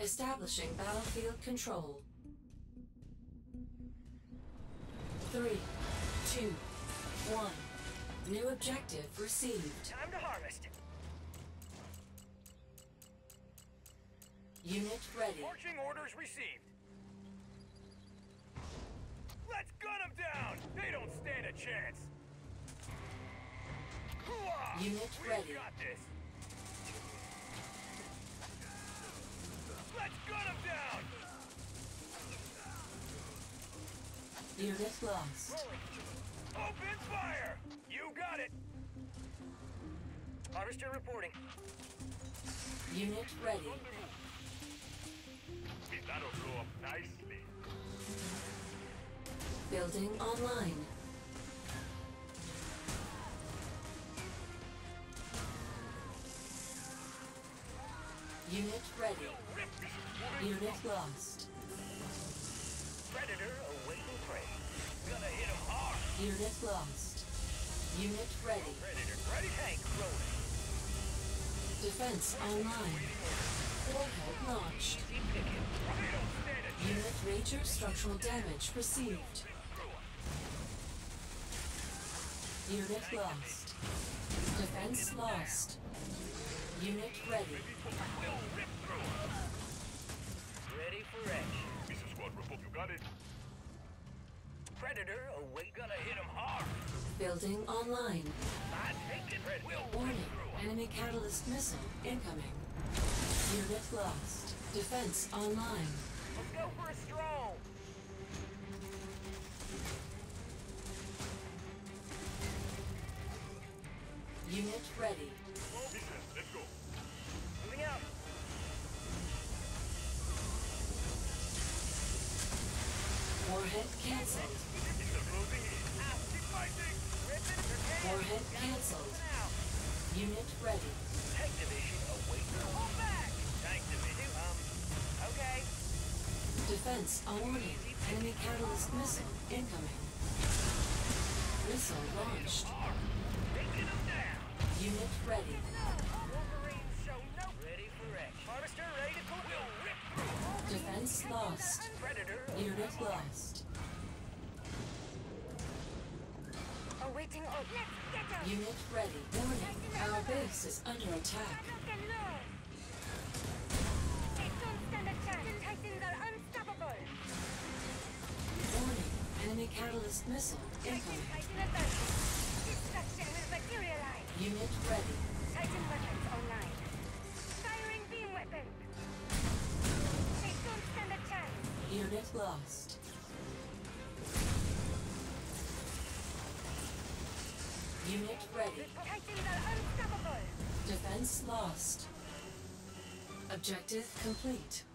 Establishing battlefield control. 3, 2, 1. New objective received. Time to harvest. Unit ready. Marching orders received. Let's gun them down! They don't stand a chance! Hooah! Unit We've ready. got this! Let's gun them down! Unit lost. Rolling. Open fire! You got it! Harvester reporting. Unit ready. That'll blow up nicely. Building online. Unit ready. Unit lost. Predator awaiting prey. Gonna hit him hard. Unit lost. Unit ready. Predator ready. Tank rolling. Defense online. Warhead launched. Easy picking. They don't stand a chance. Unit major structural damage received. Unit lost. Defense lost. Unit ready. We'll rip through 'em. Ready for action. Mr. Squad report, you got it. Predator await. Gonna hit him hard. Building online. I take it. We'll Warning. rip through 'em. Enemy catalyst missile incoming. Unit lost. Defense online. Let's go for a stroll. Unit ready. Mission, let's go. Moving out. Warhead cancelled. Mr. closing in. Keep fighting. Ripping their hands. Warhead cancelled. Moving out. Unit ready. Tank division awaiting. Hold back. Tank division. Okay. Defense on warning. Enemy catalyst missile incoming. Missile launched. Taking them down. Unit ready. Wolverine show no. Ready for action. Harvester ready to cook. We'll rip through. Defense lost. Predator. Unit lost. Awaiting orders. Let's get them! Unit ready. Warning. Our base is under attack. Lock and load! They don't stand a chance. Titans are unstoppable! Warning. Enemy catalyst missile Titan incoming. advance! Destruction will materialize! Unit ready. Titan weapons online. Firing beam weapon! They don't stand a chance! Unit lost. Unit ready. Titans are unstoppable! Defense lost. Objective complete.